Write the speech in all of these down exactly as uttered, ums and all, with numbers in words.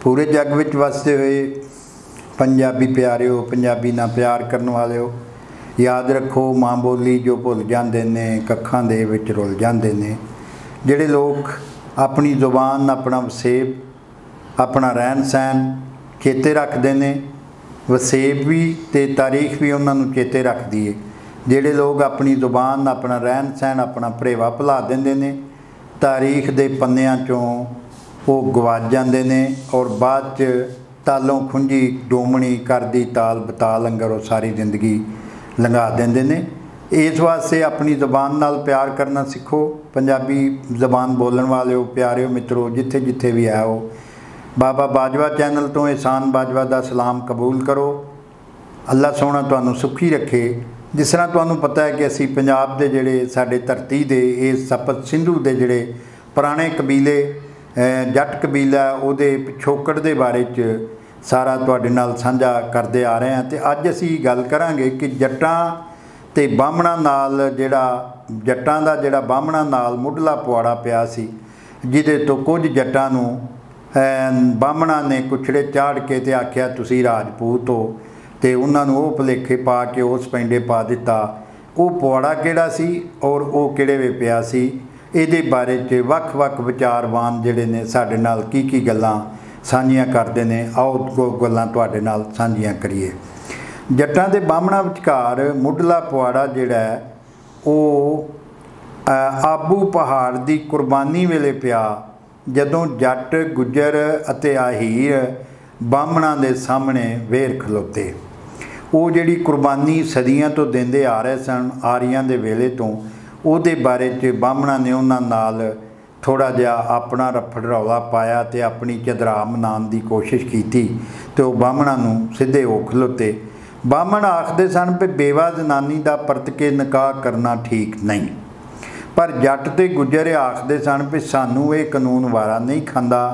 पूरे जग विच वसदे हुए पंजाबी प्यारिओ, पंजाबी नाल प्यार करन वालिओ, याद रखो माँ बोली जो भुल जाते ने कखां दे विच रुल जाते ने। जिहड़े लोग अपनी जुबान, अपना वसेब, अपना रहन सहन चेते रखते हैं, वसेब भी ते तारीख भी उन्होंने चेते रखती है। जिहड़े लोग अपनी जुबान, अपना रहन सहन, अपना भरेवा भुला देंदे ने, तारीख दे पन्नियां चों वो गवाच जाते हैं और बाद च तालों खुंजी डोमणी करदी ताल बताल अंगर वो सारी जिंदगी लंघा देंदे ने। इस वास्ते अपनी ज़बान नाल प्यार करना सीखो। पंजाबी ज़बान बोलण वालिओ, प्यारिओ मित्रों, जिथे जिथे भी आओ, बाबा बाजवा चैनल तो एहसान बाजवा का सलाम कबूल करो। अल्लाह सोहना तुहानूं सुखी रखे। जिस तरह तुहानूं पता है कि असी पंजाब दे जिहड़े साडे धरती दे इस सप्त सिंधु दे जिहड़े पुराने कबीले जट कबीला उहदे पिछोकड़ दे बारे च सारा तुहाडे नाल साझा करते आ रहे हैं। तो अज असी गल करांगे कि जट्टां ते बामणां नाल जिहड़ा जट्टां दा जिहड़ा बामणां नाल मुढ़ला पवाड़ा पिया सी, जिहदे तो कुछ जट्टां नूं बामणां ने कुछड़े चाड़ के ते आख्या तुसी राजपूत हो, तो उन्होंने वो भुलेखे पा के उस पेंडे पा दिता। वो पवाड़ा किहड़ा सी और वो किहड़े वे पिया सी, इहदे बारे च वख वख विचारवान जिहड़े ने साडे नाल की की गल्लां साझियां करदे ने। आओ को गल्लां तुहाडे नाल साझियां करिए। जट्टां दे बामणां विचकार मुढ़ला पवाड़ा जिहड़ा है वो आबू पहाड़ की कुर्बानी वेले पिया, जदों जट गुज्जर अते आहीर बामणां दे सामने वेर खलोते। वो जिहड़ी कुर्बानी सदियां तो देंदे आ रहे सन, आरियां दे वेले तो, उहदे बारे च बामणां ने उन्हां नाल थोड़ा जिहा अपना रफड़ रौला पाया तो अपनी चदरा मनाउण की कोशिश की, तो बामणां नूं सीधे हो खलोते। बामण आखदे सन कि बेवा जनानी का परत के निकाह करना ठीक नहीं, पर जट ते गुज्जर आखदे सन कि सानू ये कानून वारा नहीं खांदा।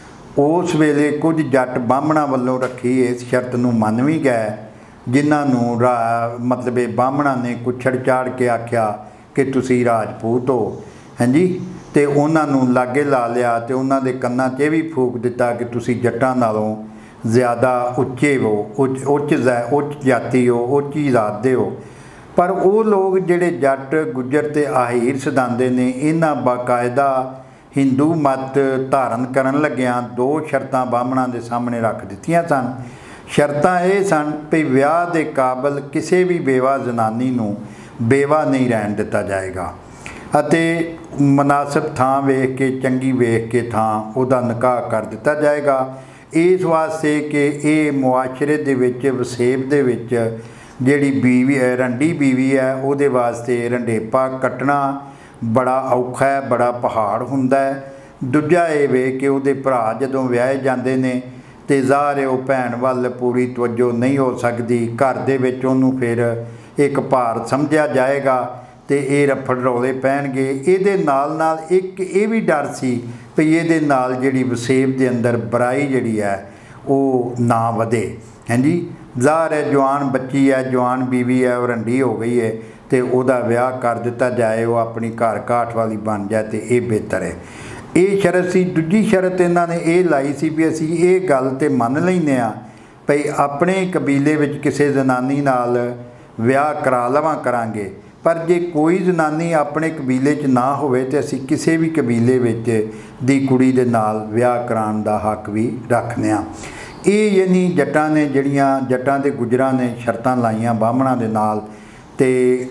उस वेले कुछ जट बामणां वल्लों रखी इस शर्त नूं मन भी गए, जिन्हों रा मतलब बामणां ने कुछड़ चाड़ के आख्या कि तुसी राजपूत हो, हैं जी, तो उन्होंने लागे ला लिया तो उन्होंने कन्ना च भी फूक दिता कि तुसी जट्टां नालों ज़्यादा उच्चे हो, उच्च उच्च उच्च जाति हो, उच्ची जात दे हो। पर वो लोग जिहड़े जट गुज्जर ते आहीर सदांदे ने, इन्हां बाकायदा हिंदू मत धारण करन लग्यां दो शर्तां बामणां दे सामने रख दित्तियां सन। शर्तां ये सन कि विआह दे काबल किसी भी बेवा जनानी नूं बेवा नहीं रहन दिता जाएगा, अते मुनासिब थां वेख के, चंगी वेख के थां उहदा निकाह कर दिता जाएगा। इस वास्ते कि ये मुआशरे दे विच वसेब दे विच जिहड़ी बीवी है, रंडी बीवी है, उहदे वास्ते रंडेपा कट्टना बड़ा औखा है, बड़ा पहाड़ हुंदा है। दूजा ये वे कि उहदे भरा जदों विआहे जांदे ने ते ज़ाहिर है वो भैन वल पूरी तवज्जो नहीं हो सकती, घर दे विच उहनूं फिर एक भार समझिया जाएगा तो ये रफड़ रौले पैणगे। इहदे नाल नाल एक ये भी डर सी भी इहदे नाल जिहड़ी वसेब दे अंदर बुराई जिहड़ी है वो ना वधे, हैं जी। ज़ाहिर है जवान बच्ची है, जवान बीवी है, वो रंडी हो गई है, तो उहदा विआह कर दिता जाए, वो अपनी घर काठ वाली बन जाए तो ये बेहतर है। ये शरत सी। दूजी शरत इन्हां ने ये लाई सी भी असी ये गल तो मन लैंदे आ भई अपने कबीले विच किसी जनानी नाल विआह करा लवां करांगे, पर जे कोई जनानी अपने कबीले च ना होवे तो असी किसी भी कबीले विच दी कुड़ी दे नाल विआह कराउण दा हक भी रखने आ। ये यानी जट्टां ने जिहड़ियां जट्टां दे गुजरां ने शर्तां लाइयां बामणां दे नाल ते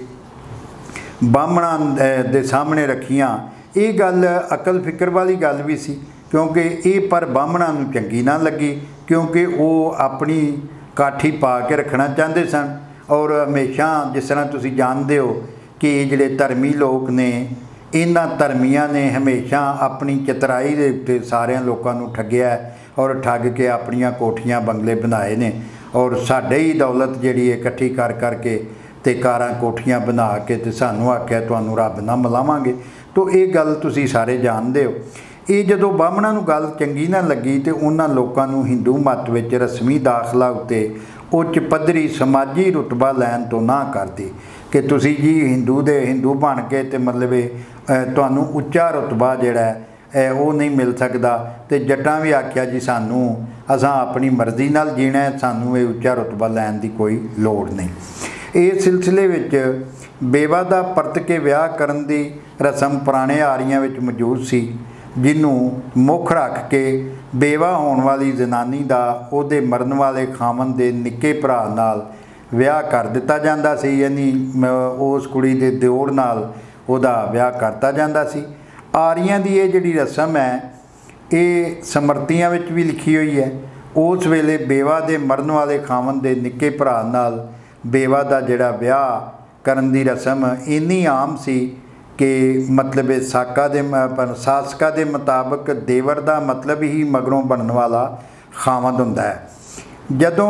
बामणां दे सामने रखियां। ये गल अकल फिक्र वाली गल भी सी, क्योंकि ये पर बामणां नूं चंगी ना लगी, क्योंकि वो अपनी काठी पा के रखना चाहते सन। और हमेशा जिस तरह तुसी जानते हो कि जिहड़े धर्मी लोग ने, इन्हां धर्मियां ने हमेशा अपनी चतराई दे उत्ते सारे लोगों नूं ठग्गिया और ठग के अपनियां कोठियां बंगले बनाए ने, और साडे ही दौलत जिहड़ी इकट्ठी कर करके ते कारां कोठियां बना के ते सानूं आख्या तुहानूं रब नाल मिलावांगे। तो ये गल तुसी सारे जानते हो। ये जदों बामणां नूं गल चंगी ना लगी तो उन्हां लोकां नूं हिंदू मत विच रस्मी दाखला उत्ते उच्च पद्धरी समाजी रुतबा लैन तो ना करती कि तुसी जी हिंदू दे हिंदू बन के ते मतलब तुहानूं उच्चा रुतबा जिहड़ा वो नहीं मिल सकता। तो जट्टां भी आख्या जी सानू असां अपनी मर्जी नाल जीना है, सानू ये उच्चा रुतबा लैण दी कोई लोड़ नहीं। इस सिलसिले विच बेवा दा परत के विआह करन दी रस्म पुराने आरियां विच मौजूद सी, जिन्हों मुख रख के बेवा होने वाली जनानी दा उहदे मरन वाले खामन दे निक्के भरा नाल विआह कर दिता जांदा सी, यानी उस कुड़ी दे दिओर नाल उहदा विआह करता जांदा सी। आरियां दी ये जिहड़ी रस्म है ये समर्तियां विच भी लिखी हुई है। उस वेले बेवा दे मरन वाले खामन दे निक्के भरा नाल बेवा दा जिहड़ा विआह करन दी रस्म इन्नी आम सी कि मतलब साका दे सासका दे मुताबिक देवर दा मतलब ही मगरों बनने वाला खामद हुंदा है। जदों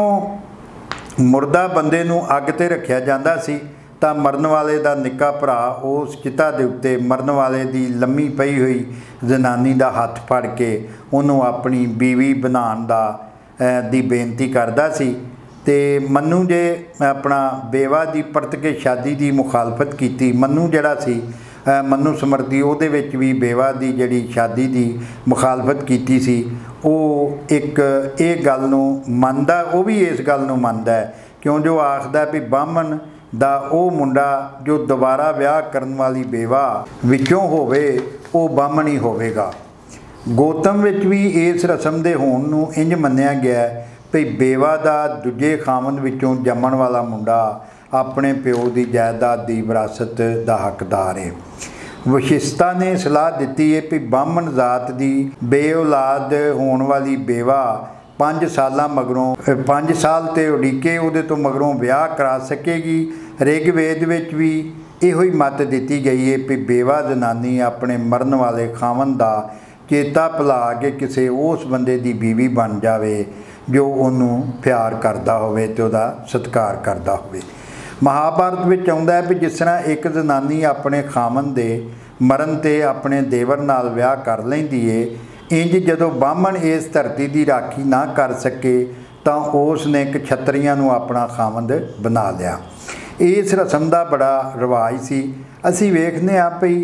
मुर्दा बंदे नूं अग ते रखिया जांदा सी तां मरन वाले दा निक्का भरा उस चिता दे उत्ते मरन वाले दी लम्मी पई हुई जनानी दा हत्थ फड़ के उन्हों अपनी बीवी बनाउण दा दी बेनती करदा सी। ते मन्नू जे अपना बेवा दी परत के शादी की मुखालफत की, मन्नू जड़ा सी मन्नू समृद्धि उहदे विच भी बेवा की जिहड़ी शादी की मुखालफत की सी, वो एक ये गल नूं मनदा, वो भी इस गल नूं मनदा है क्यों जो आखदा भी बामन दा वो मुंडा जो दोबारा विआह करन वाली बेवा विचों होवे वो बामन ही होवेगा। गौतम विच भी इस रस्म दे होण नूं इंज मन्निया गया है भी बेवा दा दूजे खामन विचों जम्मण वाला मुंडा अपने प्यो की जायदाद की विरासत का हकदार है। वशिष्ठा ने सलाह दी है कि ब्राह्मण जात की बे औलाद होने वाली बेवा पाँच साल मगरों पाँच साल ते उड़ीके उहदे तो मगरों विआह करा सकेगी। ऋग्वेद विच भी इहो ही मत दी गई है कि बेवा जनानी अपने मरन वाले खामन का चेता भुला के किसी उस बंदे की बीवी बन जाए जो उन्हों प्यार करता होवे ते उहदा सत्कार करता होवे। महाभारत में आउंदा है भी जिस तरह एक जनानी अपने खामन दे मरन ते अपने देवर नाल विआह कर लैंदी है, इंज जदों ब्राह्मण इस धरती की राखी ना कर सके तो उसने क्षत्रियां नूं अपना खामंद बना लिया। इस रस्म का बड़ा रिवाज सी। असीं वेखने आ पई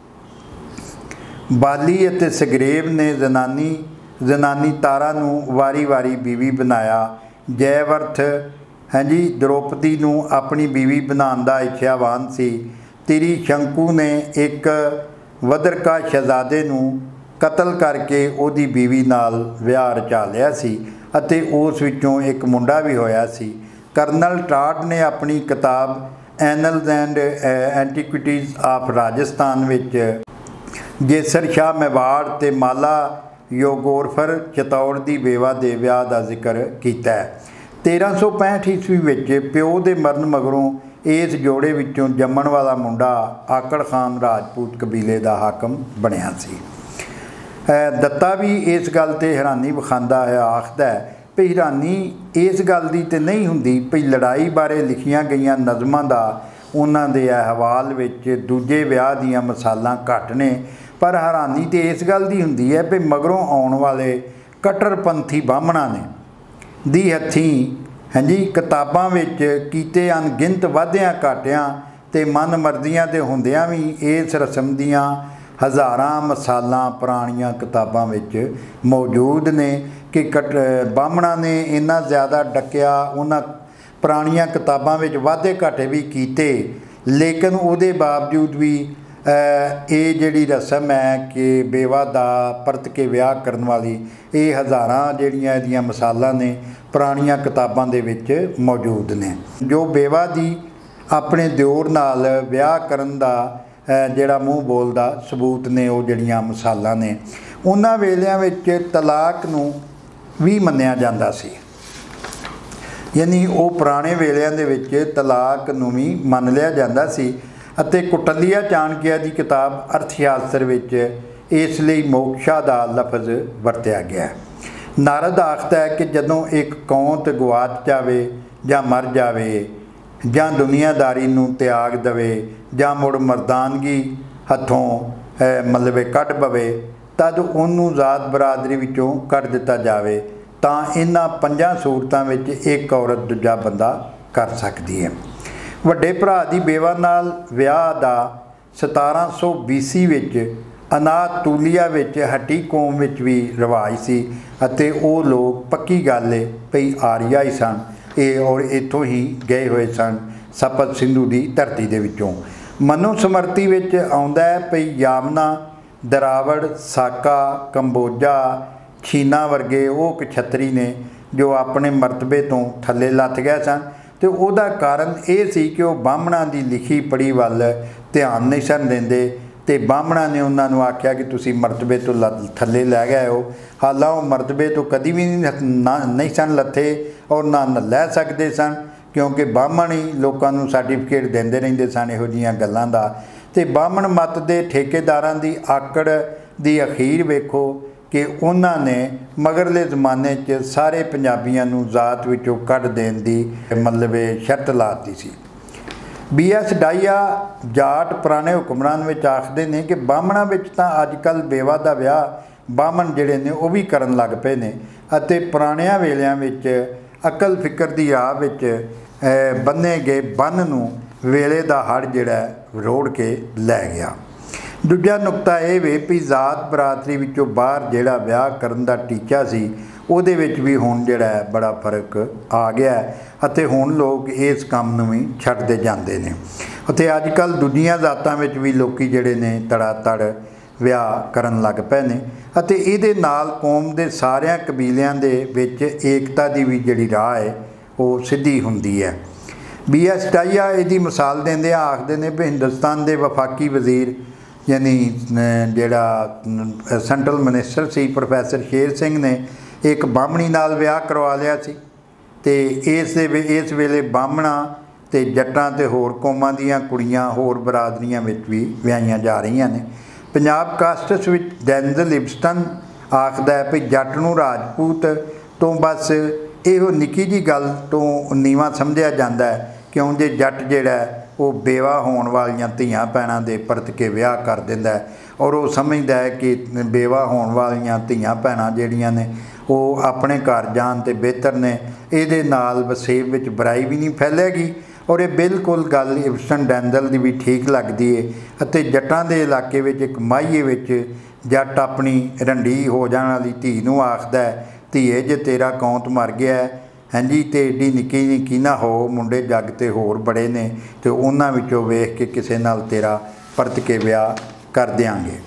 बाली अते सग्रेव ने जनानी जनानी तारा नूं वारी वारी बीवी बनाया। जयवर्थ हाँ जी द्रौपदी नूं अपनी बीवी बनाने का इच्छावान सी। तिरी शंकु ने एक वदरका शहजादे नूं कतल करके उहदी बीवी नाल विआह रचा लिया सी अते उस विचों एक मुंडा भी होया सी। कर्नल टाट ने अपनी किताब Annals and Antiquities of Rajasthan विच जेसर शाह मेवाड़ ते माला योगोरफर चित्तौड़ की बेवा दे विआह का जिक्र किया है। तेरह सौ पैंठ ईस्वी विच प्यो के मरन मगरों इस जोड़े विचों जम्मण वाला मुंडा आकड़ खान राजपूत कबीले का हाकम बनया सी। दत्ता भी इस गल ते हैरानी विखांदा है, आखदा है भी हैरानी इस गल की तो नहीं हुंदी भी लड़ाई बारे लिखियां गई नज़मां का उन्हां दे अहवाल विच दूजे विआह दीयां मिसालां घट ने, पर हैरानी तो इस गल की हुंदी है भी मगरों आउण वाले कट्टरपंथी ब्राह्मणां ने दी हथीं हाँ जी किताबां विच कीते अनगिनत वाधियां घाटियां ते मन मर्जियां दे हुंदियां भी इस रस्म दीयां हज़ारां मिसालां पुराणियां किताबां विच मौजूद ने कि कट ब्राह्मणां ने इन्ना ज़्यादा डकिया, उन्हां पुराणियां किताबां विच वाधे घाटे भी कीते, लेकिन उहदे बावजूद भी ये जिहड़ी रस्म है कि बेवा दा परत के विआह करन वाली ये हज़ारां जिहड़ियां इहदियां मिसालां ने पुराणियां किताबां दे विच मौजूद ने। जो बेवा दी अपने दिओर नाल विआह करन दा जिहड़ा मूँह बोलदा सबूत ने वो जिहड़ियां मिसालां ने, उन्हां वेलियां विच तलाक नूं भी मन्निया जांदा सी। यानी वो पुराने वेलियां दे विच तलाक नूं भी मन लिया जांदा सी। अते कुटलिया चाणक्य की किताब अर्थशास्त्र विच इसलिए मोक्षा का लफज वरत्या गया। नारद आखता है कि जदों एक कौंत गवाच जाए जां मर जाए जां दुनियादारी नूं त्याग दवे जां मुड़ मर्दानगी हथों मतलब कढ़ पवे तद उन्नू जात बरादरी विचों कढ़ दिता जाए तां इन्हां पंजां सूरतां विच एक औरत दूजा बंदा कर सकती है। वड्डे भरा दी बेवा नाल विआह दा सतारह सौ बीसी विच ਅਨਾਤੋਲੀਆ ਵਿੱਚ ਹੱਟੀ ਕੌਮ ਵਿੱਚ ਵੀ ਰਿਵਾਜ ਸੀ ਅਤੇ ਉਹ ਲੋਕ ਪੱਕੀ ਗੱਲ ਹੈ ਭਈ ਆਰੀਆ ਹੀ ਸਨ ਇਹ ਔਰ ਇੱਥੋਂ ਹੀ ਗਏ ਹੋਏ ਸਨ ਸਪਤ ਸਿੰਧੂ ਦੀ ਧਰਤੀ ਦੇ ਵਿੱਚੋਂ। ਮਨੂ ਸਮਰਤੀ ਵਿੱਚ ਆਉਂਦਾ ਹੈ ਭਈ ਯਾਮਨਾ, ਦਰਾਵੜ, ਸਾਕਾ, ਕੰਬੋਜਾ, ਛੀਨਾ ਵਰਗੇ ਉਹ ਕਛੱਤਰੀ ਨੇ ਜੋ ਆਪਣੇ ਮਰਤਬੇ ਤੋਂ ਥੱਲੇ ਲੱਥ ਗਏ ਸਨ ਤੇ ਉਹਦਾ ਕਾਰਨ ਇਹ ਸੀ ਕਿ ਉਹ ਬਾਹਮਣਾਂ ਦੀ ਲਿਖੀ ਪੜ੍ਹੀ ਵੱਲ ਧਿਆਨ ਨਹੀਂ ਸਨ ਦਿੰਦੇ ਤੇ ਬਾਹਮਣਾਂ ਨੇ ਉਹਨਾਂ ਨੂੰ ਆਖਿਆ ਕਿ ਤੁਸੀਂ ਮਰਤਬੇ ਤੋਂ ਥੱਲੇ ਲੈ ਗਏ ਹੋ। ਹਾਲਾਂ ਉਹ ਮਰਤਬੇ ਤੋਂ ਕਦੀ ਵੀ ਨਹੀਂ ਸਨ ਲੱਥੇ ਔਰ ਨਾ ਲੈ ਸਕਦੇ ਸਨ ਕਿਉਂਕਿ ਬਾਹਮਣ ਹੀ ਲੋਕਾਂ ਨੂੰ ਸਰਟੀਫਿਕੇਟ ਦਿੰਦੇ ਰਹਿੰਦੇ ਸਨ ਇਹੋ ਜਿਹੀਆਂ ਗੱਲਾਂ ਦਾ। ਤੇ ਬਾਹਮਣ ਮੱਤ ਦੇ ਠੇਕੇਦਾਰਾਂ ਦੀ ਆਕੜ ਦੀ ਅਖੀਰ ਵੇਖੋ ਕਿ ਉਹਨਾਂ ਨੇ ਮਗਰਲੇ ਜ਼ਮਾਨੇ 'ਚ ਸਾਰੇ ਪੰਜਾਬੀਆਂ ਨੂੰ ਜ਼ਾਤ ਵਿੱਚੋਂ ਕੱਢ ਦੇਣ ਦੀ ਮਤਲਬ ਸ਼ਰਤ ਲਾ ਦਿੱਤੀ ਸੀ। ਬੀ ਐਸ ਡਾਈਆ ਜਾਟ ਪੁਰਾਣੇ ਹੁਕਮਰਾਨ ਵਿੱਚ ਆਖਦੇ ਨੇ ਕਿ ਬਾਹਮਣਾਂ ਵਿੱਚ ਤਾਂ ਅੱਜ ਕੱਲ੍ਹ ਬੇਵਾ ਦਾ ਵਿਆਹ ਬਾਹਮਣ ਜਿਹੜੇ ਨੇ ਉਹ ਵੀ ਕਰਨ ਲੱਗ ਪਏ ਨੇ ਅਤੇ ਪੁਰਾਣਿਆਂ ਵੇਲਿਆਂ ਵਿੱਚ ਅਕਲ ਫਿਕਰ ਦੀ ਰਾਹ ਵਿੱਚ ਬੰਨੇ ਗਏ ਬੰਨ ਨੂੰ ਵੇਲੇ ਦਾ ਹੜ੍ਹ ਜਿਹੜਾ ਰੋੜ ਕੇ ਲੈ ਗਿਆ। ਦੂਜਾ ਨੁਕਤਾ ਇਹ ਵੇ ਵੀ ਜ਼ਾਤ ਬਰਾਦਰੀ ਵਿੱਚੋਂ ਬਾਹਰ ਜਿਹੜਾ ਵਿਆਹ ਕਰਨ ਦਾ ਟੀਚਾ ਸੀ ਉਹਦੇ ਵਿੱਚ ਵੀ ਹੁਣ ਜਿਹੜਾ ਬੜਾ ਫਰਕ ਆ ਗਿਆ ਅਤੇ ਹੁਣ ਲੋਕ ਇਸ ਕੰਮ ਨੂੰ ਵੀ ਛੱਡਦੇ ਜਾਂਦੇ ਨੇ ਅਤੇ ਅੱਜ ਕੱਲ੍ਹ ਦੂਜੀਆਂ ਜ਼ਾਤਾਂ ਵਿੱਚ ਵੀ ਲੋਕ ਜਿਹੜੇ ਨੇ ਤੜਾ ਤੜ ਵਿਆਹ ਕਰਨ ਲੱਗ ਪਏ ਨੇ ਅਤੇ ਇਹਦੇ ਨਾਲ ਕੌਮ ਦੇ ਸਾਰਿਆਂ ਕਬੀਲਿਆਂ ਦੇ ਵਿੱਚ ਏਕਤਾ ਦੀ ਵੀ ਜਿਹੜੀ ਰਾਹ ਹੈ ਉਹ ਸਿੱਧੀ ਹੁੰਦੀ ਹੈ। ਬੀ ਐਸ ਡਾਈਆ ਇਹਦੀ ਮਿਸਾਲ ਦਿੰਦੇ ਆਖਦੇ ਨੇ ਵੀ ਹਿੰਦੁਸਤਾਨ ਦੇ ਵਫਾਕੀ ਵਜ਼ੀਰ ਯਾਨੀ ਜਿਹੜਾ ਸੈਂਟਰਲ ਮਿਨਿਸਟਰ ਸੀ ਪ੍ਰੋਫੈਸਰ ਸ਼ੇਰ ਸਿੰਘ ਨੇ ਇੱਕ ਬਾਹਮਣੀ ਨਾਲ ਵਿਆਹ ਕਰਵਾ ਲਿਆ ਸੀ ਤੇ ਇਸ ਦੇ ਇਸ ਵੇਲੇ ਬਾਹਮਣਾਂ ਤੇ ਜੱਟਾਂ ਤੇ ਹੋਰ ਕੌਮਾਂ ਦੀਆਂ ਕੁੜੀਆਂ ਹੋਰ ਬਰਾਦਰੀਆਂ ਵਿੱਚ ਵੀ ਵਿਆਹੀਆਂ ਜਾ ਰਹੀਆਂ ਨੇ। ਪੰਜਾਬ ਕਾਸਟਸ ਵਿੱਚ ਡੈਨਜ਼ਲ ਲਿਵਸਟਨ ਆਖਦਾ ਹੈ ਵੀ ਜੱਟ ਨੂੰ ਰਾਜਪੂਤ ਤੋਂ ਬਸ ਇਹੋ ਨਿੱਕੀ ਜਿਹੀ ਗੱਲ ਤੋਂ ਨੀਵਾਂ ਸਮਝਿਆ ਜਾਂਦਾ ਹੈ ਕਿਉਂ ਜੇ ਜੱਟ ਜਿਹੜਾ ਉਹ ਬੇਵਾ ਹੋਣ ਵਾਲੀਆਂ ਧੀਆਂ ਭੈਣਾਂ ਦੇ ਪਰਤ ਕੇ ਵਿਆਹ ਕਰ ਦਿੰਦਾ ਔਰ ਉਹ ਸਮਝਦਾ ਹੈ ਕਿ ਬੇਵਾ ਹੋਣ ਵਾਲੀਆਂ ਧੀਆਂ ਭੈਣਾਂ ਜਿਹੜੀਆਂ ਨੇ ਉਹ ਆਪਣੇ ਘਰ ਜਾਣ ਤੇ ਬਿਹਤਰ ਨੇ ਇਹਦੇ ਨਾਲ ਵਸੇਬ ਵਿੱਚ ਬੁਰਾਈ ਵੀ ਨਹੀਂ ਫੈਲੇਗੀ ਔਰ ਇਹ ਬਿਲਕੁਲ ਗੱਲ ਲਿਵਸਟਨ ਡੈਨਜ਼ਲ ਦੀ ਵੀ ਠੀਕ ਲੱਗਦੀ ਹੈ ਅਤੇ ਜੱਟਾਂ ਦੇ ਇਲਾਕੇ ਵਿੱਚ ਇੱਕ ਮਾਹੀਏ ਵਿੱਚ ਜੱਟ ਆਪਣੀ ਰੰਡੀ ਹੋ ਜਾਣ ਵਾਲੀ ਧੀ ਨੂੰ ਆਖਦਾ ਧੀਏ ਜੇ ਤੇਰਾ ਕੌਂਤ ਮਰ ਗਿਆ ਹਾਂਜੀ ਤੇ ਏਡੀ ਨਿੱਕੀ ਨਿੱਕੀ ਨਾ ਹੋ ਮੁੰਡੇ ਜੱਗ ਤੇ ਹੋਰ ਬੜੇ ਨੇ ਤੇ ਉਹਨਾਂ ਵਿੱਚੋਂ ਵੇਖ ਕੇ ਕਿਸੇ ਨਾਲ ਤੇਰਾ ਪਰਤ ਕੇ ਵਿਆਹ ਕਰ ਦਿਆਂਗੇ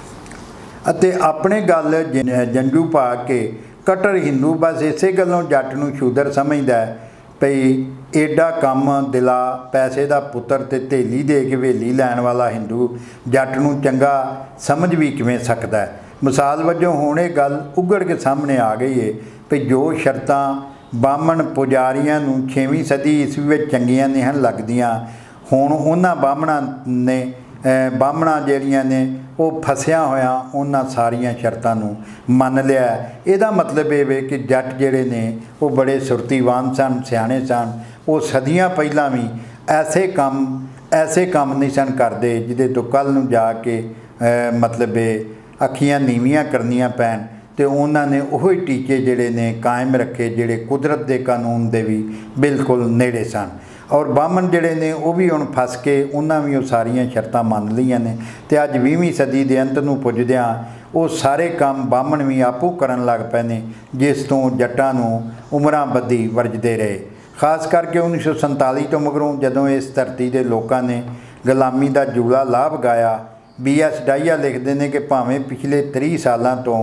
ਅਤੇ ਆਪਣੇ ਗੱਲ ਜੰਜੂ ਪਾ ਕੇ ਕਟਰ ਹਿੰਦੂ ਬਸ ਇਸੇ ਗੱਲੋਂ ਜੱਟ ਨੂੰ ਸ਼ੂਦਰ ਸਮਝਦਾ ਭਈ ਏਡਾ ਕੰਮ ਦਿਲਾ ਪੈਸੇ ਦਾ ਪੁੱਤਰ ਤੇ ਧੇਲੀ ਦੇ ਕੇ ਹਵੇਲੀ ਲੈਣ ਵਾਲਾ ਹਿੰਦੂ ਜੱਟ ਨੂੰ ਚੰਗਾ ਸਮਝ ਵੀ ਕਿਵੇਂ ਸਕਦਾ ਹੈ। ਮਿਸਾਲ ਵਜੋਂ ਹੁਣ ਇਹ ਗੱਲ ਉਘੜ ਕੇ ਸਾਹਮਣੇ ਆ ਗਈ ਹੈ ਵੀ ਜੋ ਸ਼ਰਤਾਂ ਬਾਹਮਣ ਪੁਜਾਰੀਆਂ ਨੂੰ ਛੇਵੀਂ ਸਦੀ ਈਸਵੀ ਵਿੱਚ ਚੰਗੀਆਂ ਨਹੀਂ ਹਨ ਲੱਗਦੀਆਂ ਹੁਣ ਉਹਨਾਂ ਬਾਹਮਣਾਂ ਨੇ ਬਾਹਮਣਾਂ ਜਿਹੜੀਆਂ ਨੇ ਉਹ ਫਸਿਆ ਹੋਇਆ ਉਹਨਾਂ ਸਾਰੀਆਂ ਸ਼ਰਤਾਂ ਨੂੰ ਮੰਨ ਲਿਆ। ਇਹਦਾ ਮਤਲਬ ਇਹ ਵੇ ਕਿ ਜੱਟ ਜਿਹੜੇ ਨੇ ਉਹ ਬੜੇ ਸੁਰਤੀਵਾਨ ਸਨ ਸਿਆਣੇ ਸਨ ਉਹ ਸਦੀਆਂ ਪਹਿਲਾਂ ਵੀ ਐਸੇ ਕੰਮ ਐਸੇ ਕੰਮ ਨਹੀਂ ਸਨ ਕਰਦੇ ਜਿਹਦੇ ਤੋਂ ਕੱਲ੍ਹ ਨੂੰ ਜਾ ਕੇ ਮਤਲਬ ਇਹ ਅੱਖੀਆਂ ਨੀਵੀਆਂ ਕਰਨੀਆਂ ਪੈਣ ਤੇ ਉਹਨਾਂ ਨੇ ਉਹੀ ਟੀਚੇ ਜਿਹੜੇ ਨੇ ਕਾਇਮ ਰੱਖੇ ਜਿਹੜੇ ਕੁਦਰਤ ਦੇ ਕਾਨੂੰਨ ਦੇ ਵੀ ਬਿਲਕੁਲ ਨੇੜੇ ਸਨ ਔਰ ਬਾਹਮਣ ਜਿਹੜੇ ਨੇ ਉਹ ਵੀ ਹੁਣ ਫਸ ਕੇ ਉਹਨਾਂ ਵੀ ਉਹ ਸਾਰੀਆਂ ਸ਼ਰਤਾਂ ਮੰਨ ਲਈਆਂ ਨੇ ਤੇ ਅੱਜ ਵੀਹਵੀਂ ਸਦੀ ਦੇ ਅੰਤ ਨੂੰ ਪੁੱਜਦਿਆਂ ਉਹ ਸਾਰੇ ਕੰਮ ਬਾਹਮਣ ਵੀ ਆਪੂ ਕਰਨ ਲੱਗ ਪਏ ਨੇ ਜਿਸ ਤੋਂ ਜੱਟਾਂ ਨੂੰ ਉਮਰਾਂ ਬੱਧੀ ਵਰਜਦੇ ਰਹੇ। ਖਾਸ ਕਰਕੇ ਉੱਨੀ ਸੌ ਸੰਤਾਲੀ ਤੋਂ ਮਗਰੋਂ ਜਦੋਂ ਇਸ ਧਰਤੀ ਦੇ ਲੋਕਾਂ ਨੇ ਗੁਲਾਮੀ ਦਾ ਜੂਲਾ ਲਾਭ ਗਾਇਆ ਬੀ ਐਸ ਡਾਈਆ ਲਿਖਦੇ ਨੇ ਕਿ ਭਾਵੇਂ ਪਿਛਲੇ ਤੀਹ ਸਾਲਾਂ ਤੋਂ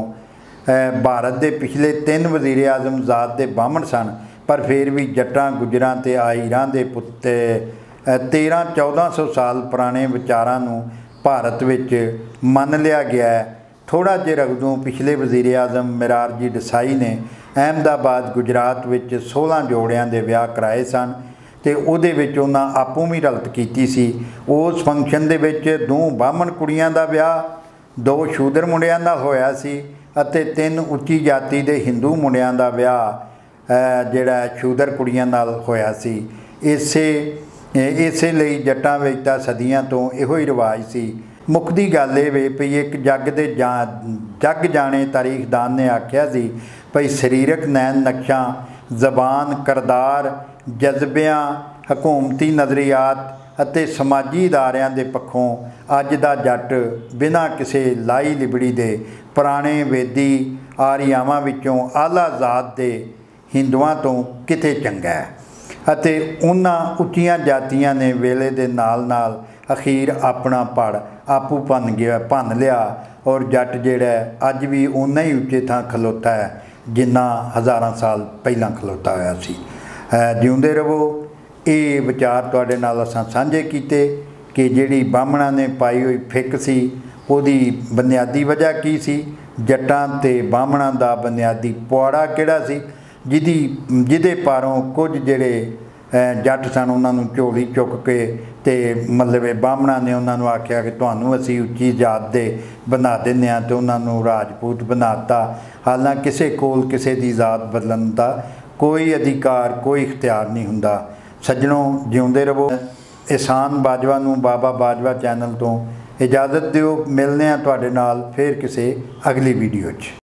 ਭਾਰਤ ਦੇ ਪਿਛਲੇ ਤਿੰਨ ਵਜ਼ੀਰ ਆਜ਼ਮ ਜ਼ਾਤ ਦੇ ਬਾਹਮਣ ਸਨ ਪਰ ਫਿਰ ਵੀ ਜੱਟਾਂ ਗੁੱਜਰਾਂ ਤੇ ਆਇਰਾਂ ਦੇ ਪੁੱਤੇ ਤੇਰ੍ਹਾਂ ਚੌਦ੍ਹਾਂ ਸੌ ਸਾਲ ਪੁਰਾਣੇ ਵਿਚਾਰਾਂ ਨੂੰ ਭਾਰਤ ਵਿੱਚ ਮੰਨ ਲਿਆ ਗਿਆ ਹੈ। ਥੋੜ੍ਹਾ ਚਿਰ ਅਗੋਂ ਪਿਛਲੇ ਵਜ਼ੀਰ ਆਜ਼ਮ ਮਿਰਾਰਜੀ ਦੇਸਾਈ ਨੇ ਅਹਿਮਦਾਬਾਦ ਗੁਜਰਾਤ ਵਿੱਚ ਸੋਲ੍ਹਾਂ ਜੋੜਿਆਂ ਦੇ ਵਿਆਹ ਕਰਾਏ ਸਨ ਤੇ ਉਹਦੇ ਵਿੱਚ ਉਹਨਾਂ ਆਪੂ ਵੀ ਰਲਤ ਕੀਤੀ ਸੀ। ਉਸ ਫੰਕਸ਼ਨ ਦੇ ਵਿੱਚ ਦੋ ਬਾਹਮਣ ਕੁੜੀਆਂ ਦਾ ਵਿਆਹ ਦੋ ਸ਼ੂਦਰ ਮੁੰਡਿਆਂ ਨਾਲ ਹੋਇਆ ਸੀ ਅਤੇ ਤਿੰਨ ਉੱਚੀ ਜਾਤੀ ਦੇ ਹਿੰਦੂ ਮੁੰਡਿਆਂ ਦਾ ਵਿਆਹ ਜਿਹੜਾ ਸ਼ੂਦਰ ਕੁੜੀਆਂ ਨਾਲ ਹੋਇਆ ਸੀ। ਇਸੇ ਇਸੇ ਲਈ ਜੱਟਾਂ ਵਿੱਚ ਤਾਂ ਸਦੀਆਂ ਤੋਂ ਇਹੋ ਹੀ ਰਿਵਾਜ ਸੀ। ਮੁੱਕਦੀ ਗੱਲ ਇਹ ਵੇ ਵੀ ਇੱਕ ਜੱਗ ਦੇ ਜਾ ਜੱਗ ਜਾਣੇ ਤਾਰੀਖਦਾਨ ਨੇ ਆਖਿਆ ਸੀ ਭਈ ਸਰੀਰਕ ਨੈਣ ਨਕਸ਼ਾਂ ਜ਼ਬਾਨ ਕਰਦਾਰ ਜਜ਼ਬਿਆਂ ਹਕੂਮਤੀ ਨਜ਼ਰੀਆਤ ਅਤੇ ਸਮਾਜੀ ਅਦਾਰਿਆਂ ਦੇ ਪੱਖੋਂ ਅੱਜ ਦਾ ਜੱਟ ਬਿਨਾਂ ਕਿਸੇ ਲਾਈ ਲਿਬੜੀ ਦੇ ਪੁਰਾਣੇ ਵੇਦੀ ਆਰੀਆਵਾਂ ਵਿੱਚੋਂ ਆਲਾ ਜ਼ਾਤ ਦੇ ਹਿੰਦੂਆਂ ਤੋਂ ਕਿਤੇ ਚੰਗਾ ਹੈ ਅਤੇ ਉਹਨਾਂ ਉੱਚੀਆਂ ਜਾਤੀਆਂ ਨੇ ਵੇਲੇ ਦੇ ਨਾਲ ਨਾਲ ਅਖੀਰ ਆਪਣਾ ਪੜ ਆਪੂ ਭੰਨ ਗਿਆ ਭੰਨ ਲਿਆ ਔਰ ਜੱਟ ਜਿਹੜਾ ਅੱਜ ਵੀ ਉਨਾ ਹੀ ਉੱਚੇ ਥਾਂ ਖਲੋਤਾ ਹੈ ਜਿੰਨਾ ਹਜ਼ਾਰਾਂ ਸਾਲ ਪਹਿਲਾਂ ਖਲੋਤਾ ਹੋਇਆ ਸੀ। ਜਿਉਂਦੇ ਰਹੋ। ਇਹ ਵਿਚਾਰ ਤੁਹਾਡੇ ਨਾਲ ਅਸਾਂ ਸਾਂਝੇ ਕੀਤੇ ਕਿ ਜਿਹੜੀ ਬਾਹਮਣਾਂ ਨੇ ਪਾਈ ਹੋਈ ਫਿੱਕ ਸੀ ਉਹਦੀ ਬੁਨਿਆਦੀ ਵਜ੍ਹਾ ਕੀ ਸੀ, ਜੱਟਾਂ ਤੇ ਬਾਹਮਣਾਂ ਦਾ ਬੁਨਿਆਦੀ ਪੁਆੜਾ ਕਿਹੜਾ ਸੀ ਜਿਹਦੀ ਜਿਹਦੇ ਪਾਰੋਂ ਕੁਝ ਜਿਹੜੇ ਜੱਟ ਸਨ ਉਹਨਾਂ ਨੂੰ ਝੋਲੀ ਚੁੱਕ ਕੇ ਤੇ ਮਤਲਬ ਬਾਹਮਣਾਂ ਨੇ ਉਹਨਾਂ ਨੂੰ ਆਖਿਆ ਕਿ ਤੁਹਾਨੂੰ ਅਸੀਂ ਉੱਚੀ ਜਾਤ ਦੇ ਬਣਾ ਦਿੰਦੇ ਹਾਂ ਤੇ ਉਹਨਾਂ ਨੂੰ ਰਾਜਪੂਤ ਬਣਾ ਦਿੱਤਾ। ਹਾਲਾਂਕਿ ਕਿਸੇ ਕੋਲ ਕਿਸੇ ਦੀ ਜ਼ਾਤ ਬਦਲਣ ਦਾ ਕੋਈ ਅਧਿਕਾਰ ਕੋਈ ਇਖਤਿਆਰ ਨਹੀਂ ਹੁੰਦਾ। ਸੱਜਣੋ ਜਿਉਂਦੇ ਰਹੋ। ਇਹਸਾਨ ਬਾਜਵਾ ਨੂੰ ਬਾਬਾ ਬਾਜਵਾ ਚੈਨਲ ਤੋਂ ਇਜਾਜ਼ਤ ਦਿਓ। ਮਿਲਦੇ ਹਾਂ ਤੁਹਾਡੇ ਨਾਲ ਫਿਰ ਕਿਸੇ ਅਗਲੀ ਵੀਡੀਓ 'ਚ।